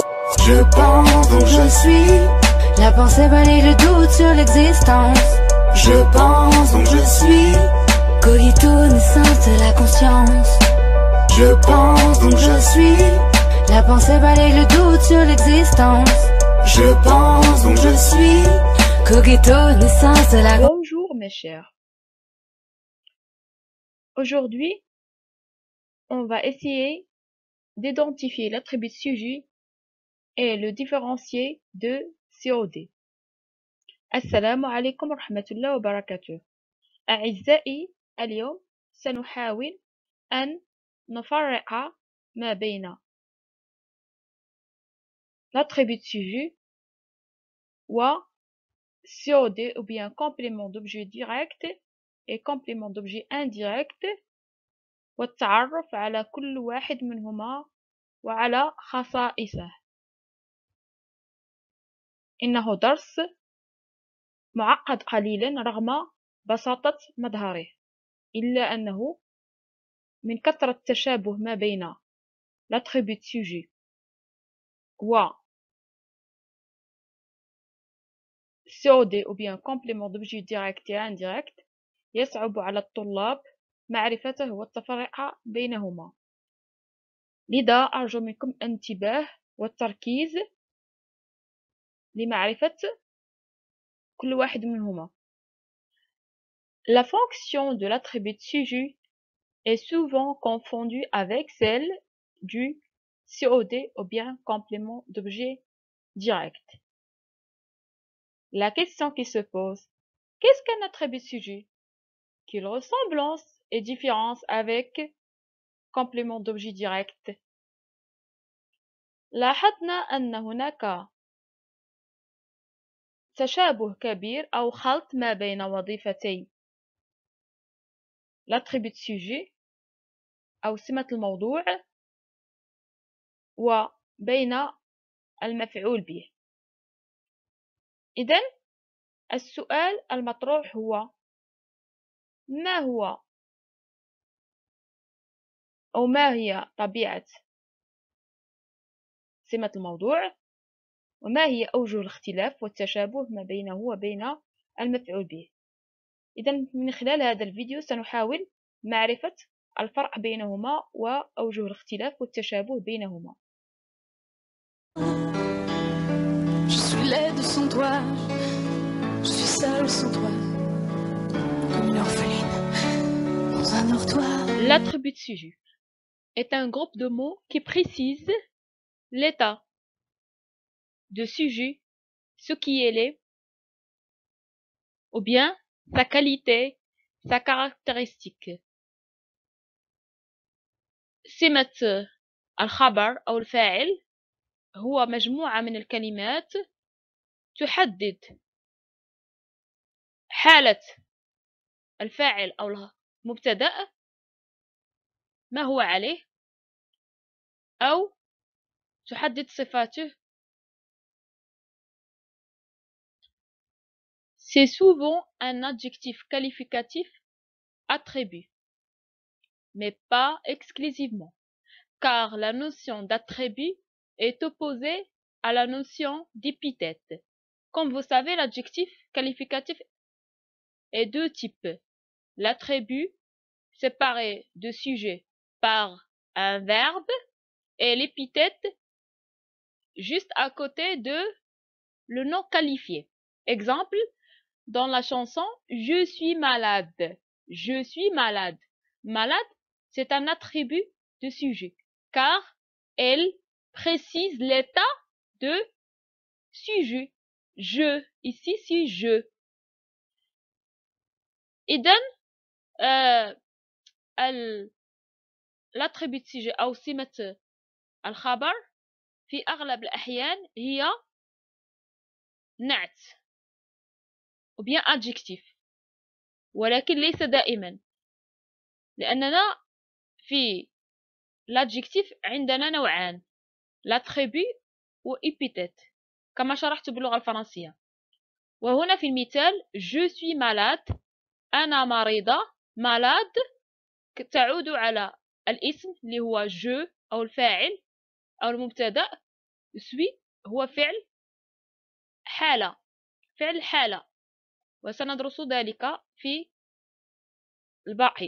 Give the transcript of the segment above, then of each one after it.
Je pense donc je suis. La pensée balaye le doute sur l'existence. Je pense donc je suis. Cogito, naissance de la conscience. Je pense donc je suis. La pensée balaye le doute sur l'existence. Je pense donc je suis. Cogito, naissance de la... Bonjour mes chers. Aujourd'hui, on va essayer d'identifier l'attribut sujet et le différencier de COD. السلام عليكم ورحمة الله وبركاته. أعزائي، اليوم سنحاول أن نفرق ما بين l'attribut sujet و COD ou bien complément d'objet direct et complément d'objet indirect والتعرف على كل واحد منهما وعلى خصائصه. إنه درس معقد قليلا رغم بساطة مظهره، إلا أنه من كثرة التشابه ما بين l'attribut sujet و COD ou bien complément d'objet direct et indirect يصعب على الطلاب معرفته والتفرقة بينهما. لذا أرجو منكم الانتباه والتركيز لمعرفة كل واحد منهما. La fonction de l'attribut sujet est souvent confondue avec celle du COD ou bien complément d'objet direct. La question qui se pose, qu'est-ce qu'un attribut sujet? Quelle ressemblance et différence avec complément d'objet direct? لاحظنا أن هناك تشابه كبير أو خلط ما بين وظيفتي l'attribut sujet أو سمة الموضوع وبين المفعول به. إذن السؤال المطروح هو ما هو أو ما هي طبيعة سمة الموضوع وما هي أوجه الاختلاف والتشابه ما بينه وبين المفعول به. إذن من خلال هذا الفيديو سنحاول معرفة الفرق بينهما وأوجه الاختلاف والتشابه بينهما. Je suis laide sans toi, je suis seule sans toi, comme une orpheline dans un dortoir. L'attribut sujet est un groupe de mots qui précise l'état de sujet, ce qui est l'est, ou bien sa qualité, sa caractéristique. سمة الخبر أو الفاعل هو مجموعة من الكلمات تحدد حالة الفاعل أو المبتدأ ما هو عليه أو تحدد صفاته. C'est souvent un adjectif qualificatif attribut, mais pas exclusivement, car la notion d'attribut est opposée à la notion d'épithète. Comme vous savez, l'adjectif qualificatif est deux types. L'attribut séparé de sujet par un verbe et l'épithète juste à côté de le nom qualifié. Exemple, dans la chanson « Je suis malade ». Je suis malade. Malade, c'est un attribut de sujet, car elle précise l'état de sujet. Je, ici c'est je. إذن l'attribut de sujet أو سمة الخبر في أغلب الأحيان هي نعت ou bien adjectif، ولكن ليس دائما، لأننا في l'adjectif عندنا نوعان، l'attribut و épithète كما شرحت باللغة الفرنسية. وهنا في المثال je suis malade، أنا مريضة. malade تعود على الاسم اللي هو je أو الفاعل أو المبتدأ، suis هو فعل حالة، فعل حالة، وسندرس ذلك في الباحث.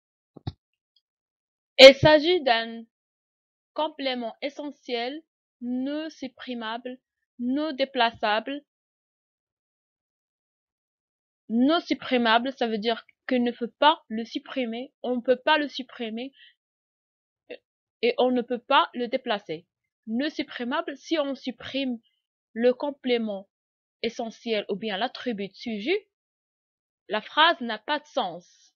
Il s'agit d'un complément essentiel non supprimable, non déplaçable. Non supprimable, ça veut dire qu'on ne peut pas le supprimer, on ne peut pas le supprimer et on ne peut pas le déplacer. Non supprimable, si on supprime le complément essentiel ou bien l'attribut de sujet, la phrase n'a pas de sens.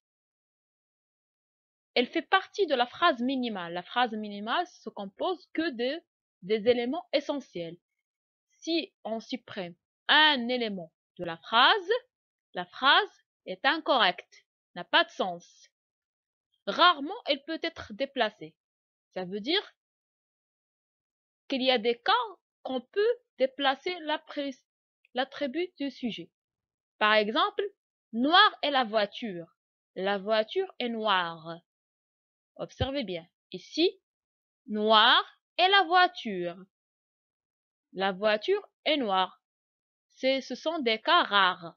Elle fait partie de la phrase minimale. La phrase minimale se compose que des éléments essentiels. Si on supprime un élément de la phrase est incorrecte, n'a pas de sens. Rarement, elle peut être déplacée. Ça veut dire qu'il y a des cas qu'on peut déplacer l'attribut du sujet. Par exemple, noir est la voiture. La voiture est noire. Observez bien. Ici, noir est la voiture. La voiture est noire. Ce sont des cas rares.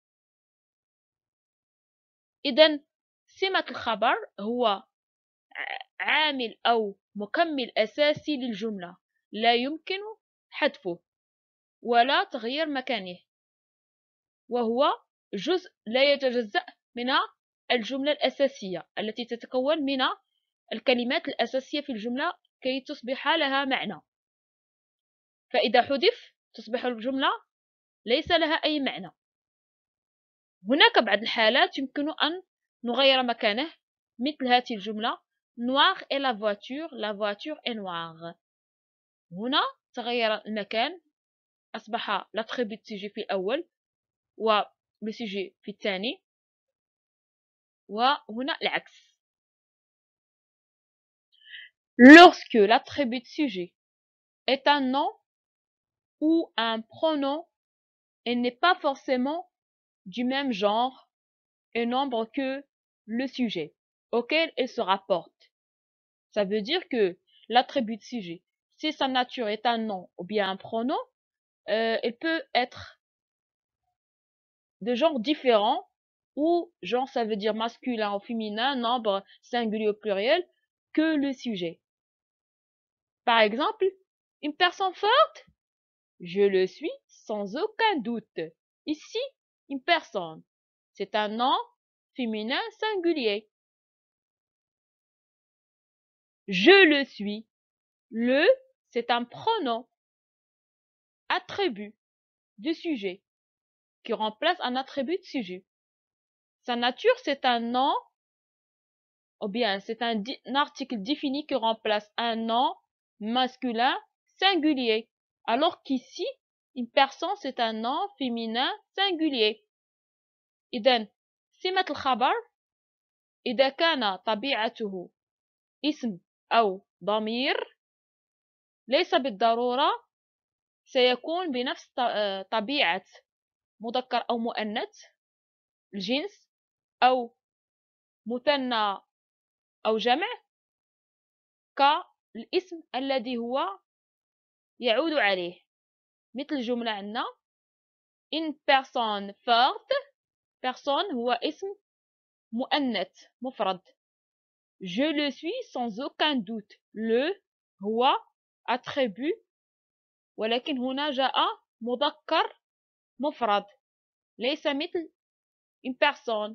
إذن سمة الخبر هو عامل أو مكمل أساسي للجملة لا يمكن حذفه ولا تغيير مكانه، وهو جزء لا يتجزأ من الجملة الأساسية التي تتكون من الكلمات الأساسية في الجملة كي تصبح لها معنى. فإذا حذف تصبح الجملة ليس لها أي معنى. هناك بعض الحالات يمكن أن نغير مكانه مثل هذه الجملة noir est la voiture est noire. هنا تغير المكان، أصبح l'attribut de sujet في الأول و le sujet في الثاني، وهنا العكس. Lorsque l'attribut de sujet est un nom ou un pronom, il n'est pas forcément du même genre et nombre que le sujet auquel il se rapporte. Ça veut dire que l'attribut de sujet, si sa nature est un nom ou bien un pronom, il peut être de genre différent, ou genre ça veut dire masculin ou féminin, nombre singulier ou pluriel, que le sujet. Par exemple, une personne forte, je le suis sans aucun doute. Ici, une personne, c'est un nom féminin singulier. Je le suis. Le, c'est un pronom, attribut du sujet, qui remplace un attribut de sujet. Sa nature, c'est un nom, ou bien c'est un article défini qui remplace un nom masculin singulier. Alors qu'ici, une personne, c'est un nom féminin singulier. إذن سمة الخبر إذا كان طبيعته اسم أو ضمير ليس بالضرورة سيكون بنفس طبيعة مذكر أو مؤنث الجنس أو مثنى أو جمع كالاسم الذي هو يعود عليه. مثل الجملة عندنا une personne forte، personne هو اسم مؤنث مفرد. Je le suis sans aucun doute. Le هو attribut، ولكن هنا جاء مذكر مفرد ليس مثل une personne.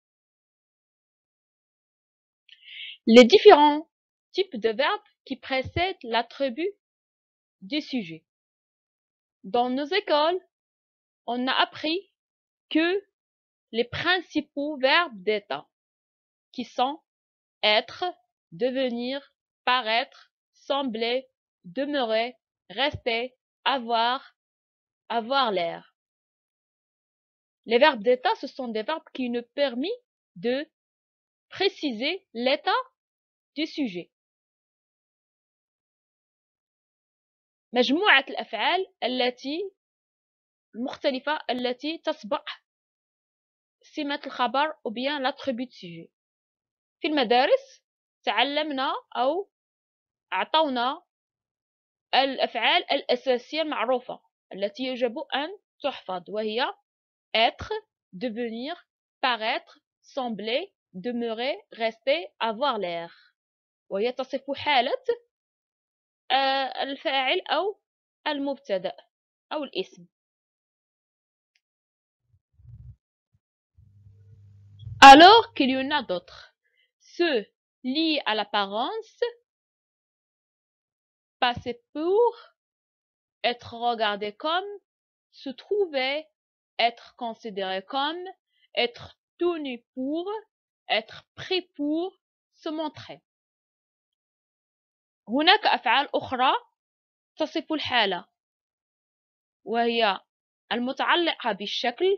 Les différents types de verbes qui précèdent l'attribut du sujet. Dans nos écoles, on a appris que les principaux verbes d'état, qui sont être, devenir, paraître, sembler, demeurer, rester, avoir l'air. Les verbes d'état, ce sont des verbes qui nous permettent de préciser l'état du sujet. مجموعة الأفعال المختلفة التي تصبح سمة الخبر أو bien l'attribut de sujet. في المدارس تعلمنا أو أعطونا الأفعال الأساسية المعروفة التي يجب أن تحفظ، وهي être, devenir, paraître, sembler, demeurer, rester, avoir l'air، وهي تصف حالة الفاعل أو المبتدأ أو الاسم. Alors qu'il y en a d'autres, ceux liés à l'apparence, passer pour, être regardé comme, se trouver, être considéré comme, être tenu pour, être pris pour, se montrer. هناك أفعال أخرى تصف الحالة، وهي المتعلقة بالشكل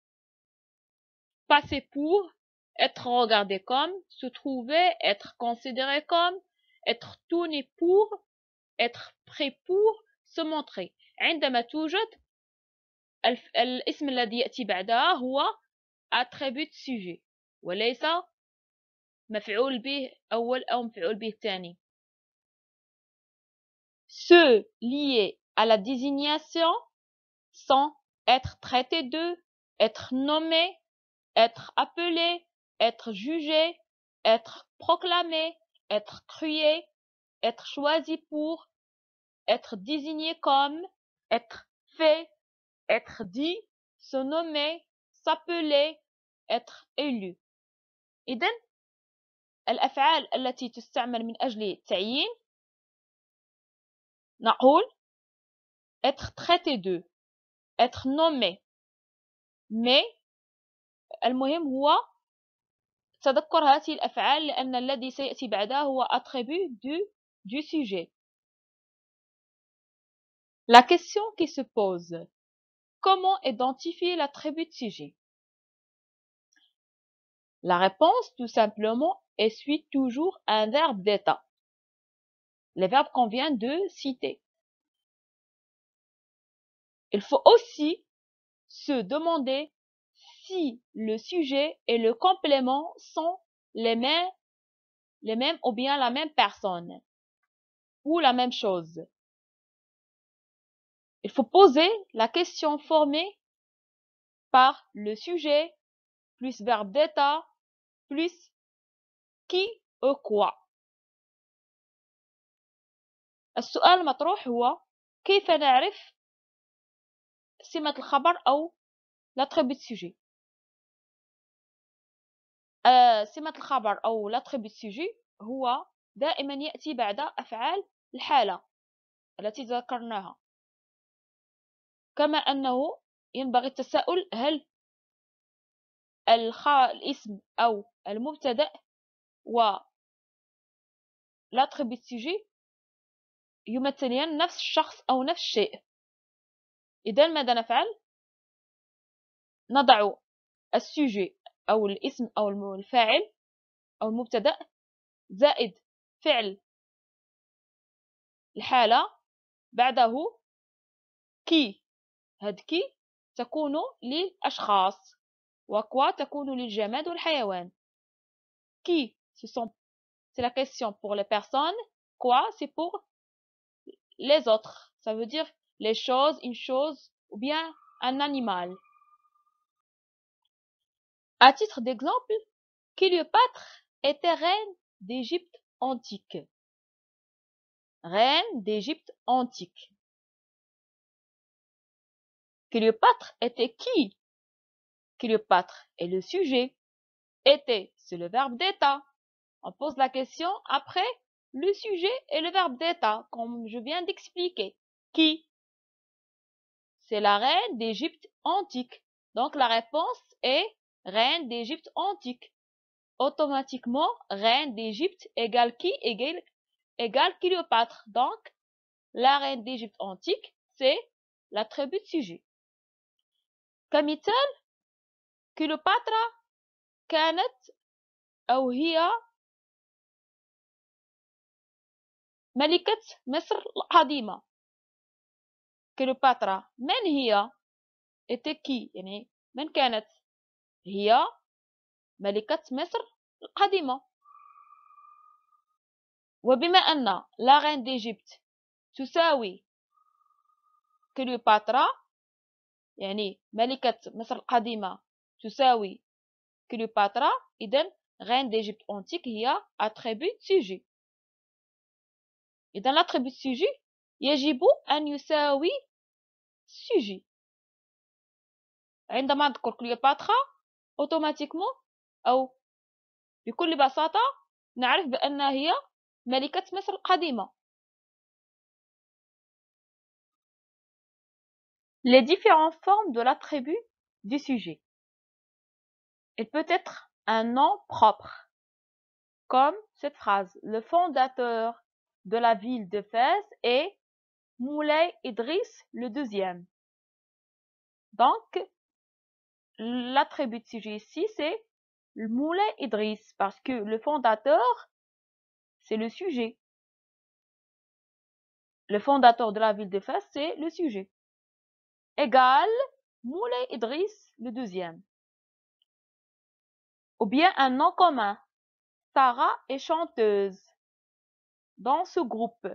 passer pour, être regardé comme, se trouver, être considéré comme, être tenu pour, être pris pour, se montrer. عندما توجد الاسم الذي يأتي بعدها هو attribut sujet وليس مفعول به أول أو مفعول به ثاني. Ceux liés à la désignation sont être traité de, être nommé, être appelé, être jugé, être proclamé, être crié, être choisi pour, être désigné comme, être fait, être dit, se nommer, s'appeler, être élu. إذن الأفعال التي تستعمل من أجل التعيين نقول être traité de, être nommé، mais المهم هو تذكر هذه الأفعال لأن الذي سيأتي بعدها هو attribut du sujet. La question qui se pose: comment identifier l'attribut de sujet? La réponse, tout simplement, suit toujours un verbe d'état, les verbes qu'on vient de citer. Il faut aussi se demander si le sujet et le complément sont les mêmes ou bien la même personne ou la même chose. Il faut poser la question formée par le sujet plus verbe d'état plus qui ou quoi. السؤال المطروح هو كيف نعرف سمة الخبر أو l'attribut de sujet. سمة الخبر أو l'attribut de sujet هو دائما يأتي بعد أفعال الحالة التي ذكرناها، كما أنه ينبغي التساؤل هل الاسم أو المبتدأ و l'attribut de sujet يمثلان نفس الشخص أو نفس الشيء. إذن ماذا نفعل؟ نضع السوجي أو الاسم أو الفاعل أو المبتدأ زائد فعل الحالة بعده كي. هاد كي تكون للأشخاص وكوا تكون للجماد والحيوان. كي c'est la question pour les personnes, quoi c'est pour les autres, ça veut dire les choses, une chose ou bien un animal. À titre d'exemple, Cléopâtre était reine d'Égypte antique. Reine d'Égypte antique. Cléopâtre était qui? Cléopâtre est le sujet. Était, c'est le verbe d'état. On pose la question après le sujet et le verbe d'état, comme je viens d'expliquer. Qui? C'est la reine d'Égypte antique. Donc la réponse est reine d'Égypte antique. Automatiquement, reine d'Égypte égale qui égale Cléopâtre. Donc, la reine d'Égypte antique, c'est l'attribut de sujet. كمثال كليوباترا كانت أو هي ملكة مصر القديمة. كليوباترا من هي؟ était qui؟ يعني من كانت؟ هي ملكة مصر القديمة. وبما أن la reine d'Égypte تساوي كليوباترا، يعني ملكة مصر القديمة تساوي كليوباترا، إذن reine d'Égypte antique هي attribut sujet. إذن l'attribut sujet يجب أن يساوي sujet. عندما نذكر كليوباترا أوتوماتيكمون أو بكل بساطة نعرف بأن هي ملكة مصر القديمة. Les différentes formes de l'attribut du sujet. Il peut être un nom propre, comme cette phrase. Le fondateur de la ville de Fès est Moulay Idriss le deuxième. Donc, l'attribut de sujet ici, c'est Moulay Idriss, parce que le fondateur, c'est le sujet. Le fondateur de la ville de Fès, c'est le sujet. Égal Moulay Idriss le deuxième. Ou bien un nom commun. Sarah est chanteuse. Dans ce groupe.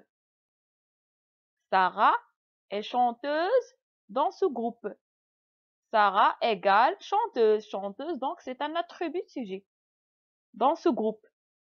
Sarah est chanteuse dans ce groupe. Sarah égale chanteuse. Chanteuse, donc c'est un attribut de sujet. Dans ce groupe.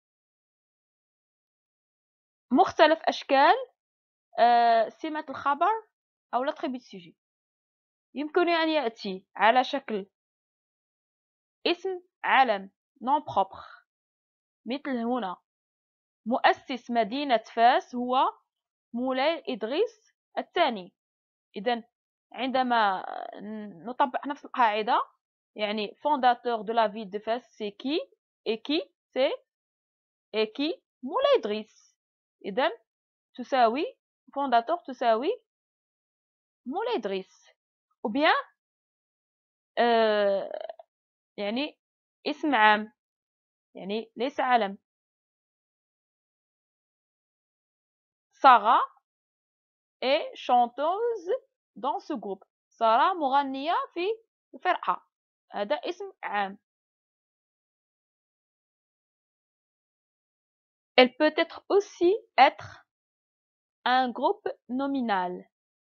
مختلف أشكال سمة الخبر أو l'attribut de sujet. يمكن أن يأتي على شكل اسم علم nom propre. مثل هنا مؤسس مدينة فاس هو مولاي إدريس الثاني. إذن عندما نطبق نفس القاعدة يعني fondateur de la ville de Fès c'est qui et qui c'est مولاي إدريس. إذن تساوي fondateur تساوي مولاي إدريس. ou bien يعني اسم عام يعني ليس علم. Sarah est chanteuse dans ce groupe. سارة مغنية في الفرقة. هذا اسم عام. Elle peut être aussi être un groupe nominal.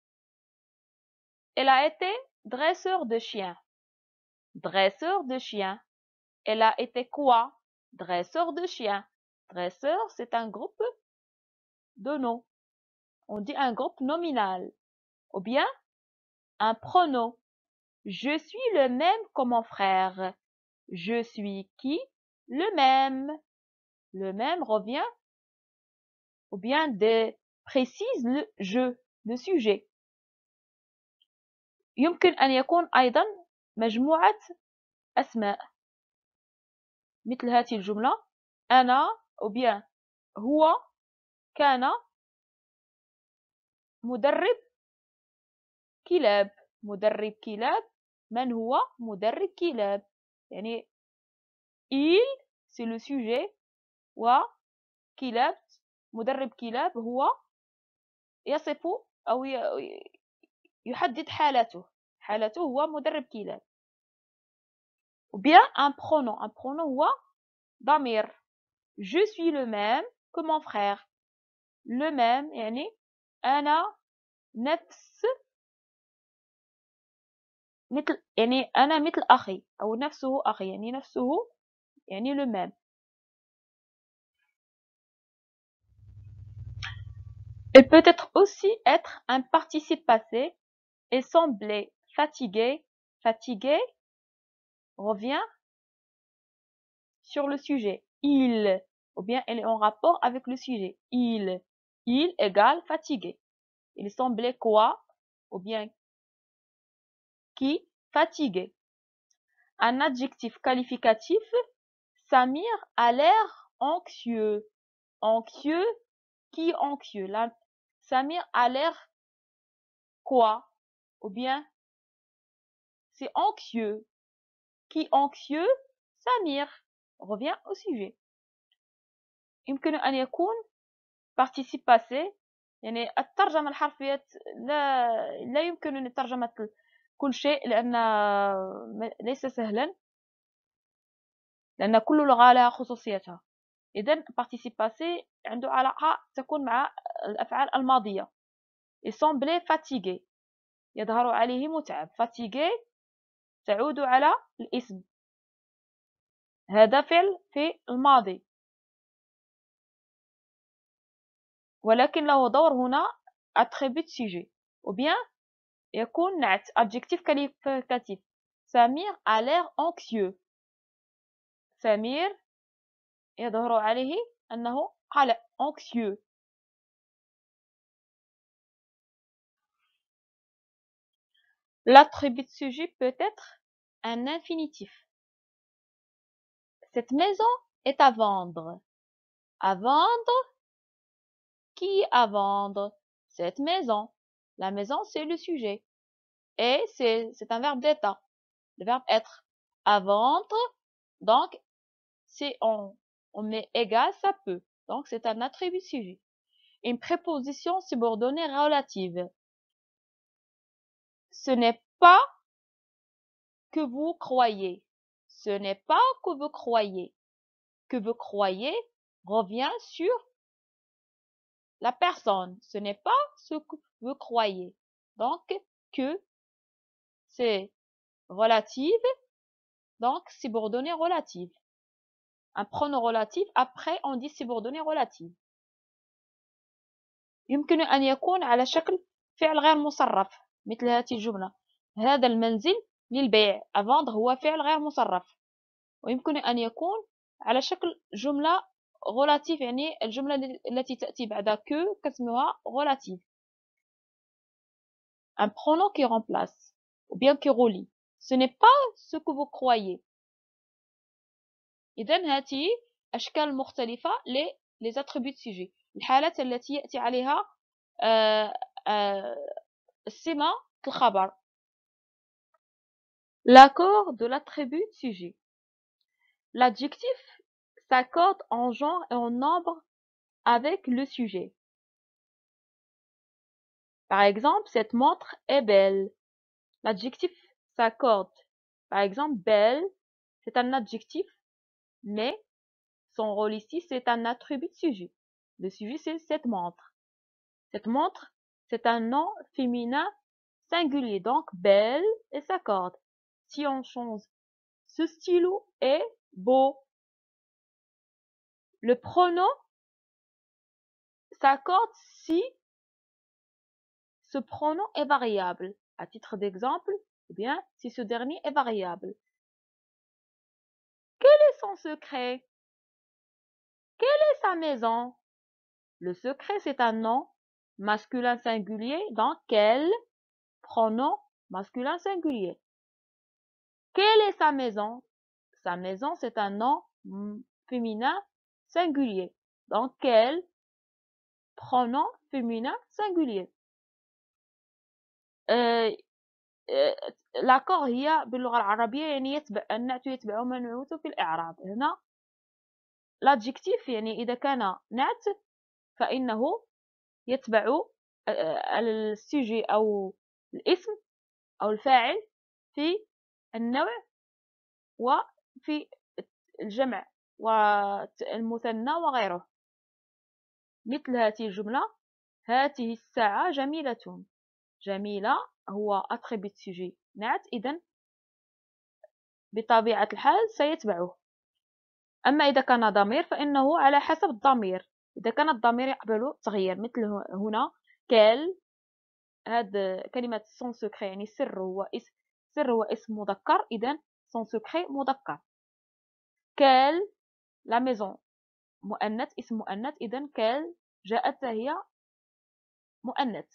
Elle a été dresseur de chiens. Dresseur de chiens. Elle a été quoi? Dresseur de chiens. Dresseur, c'est un groupe de noms. On dit un groupe nominal. Ou bien un pronom. Je suis le même que mon frère. Je suis qui? Le même. Le même revient ou bien précise le je, le sujet. يمكن أن يكون أيضا مجموعة أسماء مثل هذه الجملة أنا ou bien هو كان مدرب كلاب. مدرب كلاب. من هو مدرب كلاب؟ يعني il c'est le sujet وكلاب مدرب كلاب هو يصف أو يحدد حالته هو مدرب كلاب. ou bien un pronom هو ضمير. je suis le même que mon frère. le même يعني أنا نفس مثل يعني أنا مثل أخي أو نفسه أخي يعني نفسه يعني le même. Elle peut être aussi être un participe passé et sembler fatigué. Fatigué revient sur le sujet. Il, ou bien elle est en rapport avec le sujet. Il égale fatigué. Il semblait quoi? Ou bien qui? Fatigué. Un adjectif qualificatif, Samir a l'air anxieux. Anxieux, qui anxieux? Là, Samir a l'air quoi? Ou bien c'est anxieux. Qui anxieux? Samir. Revient au sujet. يمكن أن يكون participe passé يعني الترجمة الحرفية لا يمكن ترجمة كل شيء لأن ليس سهلا لأن كل لغة لها خصوصيتها. إذن participe passé عنده علاقة تكون مع الأفعال الماضية il semblait fatigué. يظهر عليه متعب. fatigué تعود على الاسم. هذا فعل في الماضي، ولكن له دور هنا attribut sujet. ou bien يكون نعت adjectif qualificatif. سمير a l'air anxieux. سمير يظهر عليه أنه قلق anxieux. L'attribut sujet peut être un infinitif. Cette maison est à vendre. À vendre. Qui à vendre? Cette maison. La maison, c'est le sujet. Et c'est un verbe d'état. Le verbe être. À vendre. Donc, si on met égal, ça peut. Donc, c'est un attribut sujet. Une préposition subordonnée relative. Ce n'est pas que vous croyez. Ce n'est pas que vous croyez. Que vous croyez revient sur la personne. Ce n'est pas ce que vous croyez. Donc, que c'est relative. Donc, subordonnée relative. Un pronom relatif, après on dit subordonnée relative. يمكن أن يكون على شكل فعل غير مصرف مثل هذه الجملة. هذا المنزل للبيع. à vendre هو فعل غير مصرف. ويمكن أن يكون على شكل جملة relative، يعني الجملة التي تأتي بعد que كاسمها relative. un pronom qui remplace ou bien qui relie. Ce n'est pas ce que vous croyez. إذن هذه أشكال مختلفة les attributs de sujet. الحالات التي يأتي عليها السمة الخبر. L'accord de l'attribut de sujet. L'adjectif s'accorde en genre et en nombre avec le sujet. Par exemple, cette montre est belle. L'adjectif s'accorde. Par exemple, belle, c'est un adjectif, mais son rôle ici, c'est un attribut de sujet. Le sujet, c'est cette montre. Cette montre, c'est un nom féminin singulier, donc belle et s'accorde. Si on change, ce stylo est beau. Le pronom s'accorde si ce pronom est variable. À titre d'exemple, ou bien si ce dernier est variable. Quel est son secret? Quelle est sa maison? Le secret, c'est un nom masculin singulier, donc quel pronom masculin singulier. Quelle est sa maison? Sa maison, c'est un nom féminin singulier. Donc, quel pronom féminin singulier. l'accord هي باللغة العربية يعني يتبع النعت يتبع منعوت في الإعراب. هنا l'adjectif يعني إذا كان نعت فإنه يتبع السوجي أو الاسم أو الفاعل في النوع وفي الجمع والمثنى وغيره. مثل هذه الجملة: هذه الساعة جميلة. جميلة هو attribut sujet نعت، إذن بطبيعة الحال سيتبعه. أما إذا كان ضمير فإنه على حسب الضمير. إذا كان الضمير يقبل تغيير مثل هنا كال، هذه كلمة son secret يعني سر هو اسم مذكر، إذن son secret مذكر. كال la maison مؤنث، اسم مؤنث، إذن كال جاءت هي مؤنث.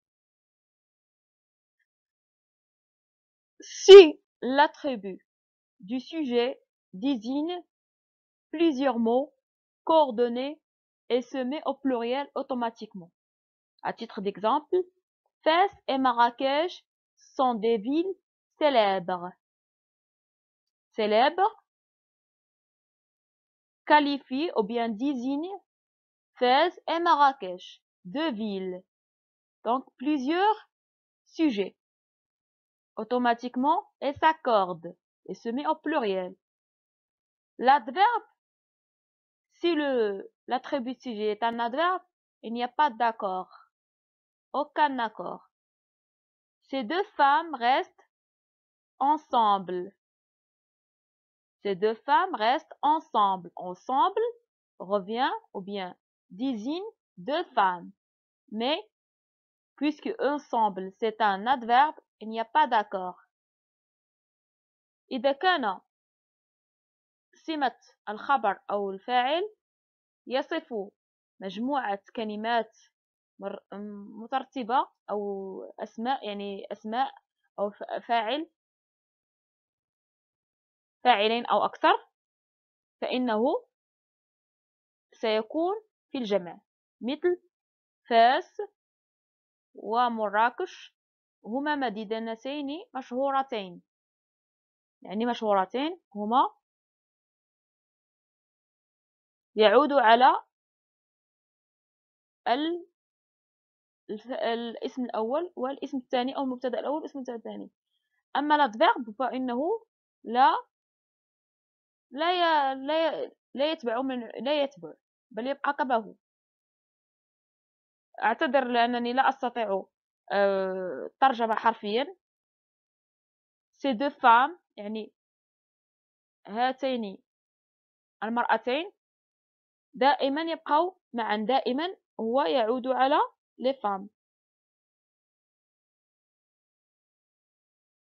Si l'attribut du sujet désigne plusieurs mots coordonnés et se met au pluriel automatiquement. À titre d'exemple, Fès et Marrakech sont des villes célèbres. Célèbres qualifie ou bien désigne Fès et Marrakech, deux villes. Donc plusieurs sujets. Automatiquement, et s'accorde et se met au pluriel. L'adverbe, si l'attribut sujet est un adverbe, il n'y a pas d'accord. aucun accord. Ces deux femmes restent ensemble. Ces deux femmes restent ensemble. Ensemble revient ou bien désigne deux femmes. Mais puisque ensemble c'est un adverbe, il n'y a pas d'accord. إذا كان سمة الخبر أو الفاعل يصف مجموعة كلمات مترتبة أو أسماء، يعني أسماء أو فاعلين أو أكثر، فإنه سيكون في الجمع، مثل فاس ومراكش هما مدينتين مشهورتين. يعني مشهورتين هما يعود على الاسم الأول والاسم الثاني أو المبتدأ الأول والاسم الثاني. أما الأدفيرب فإنه لا يتبع بل يبقى كما هو. أعتذر لأنني لا أستطيع الترجمة حرفيا. ces deux femmes يعني هاتين المرأتين دائما يبقوا معا، دائما هو يعود على les femmes.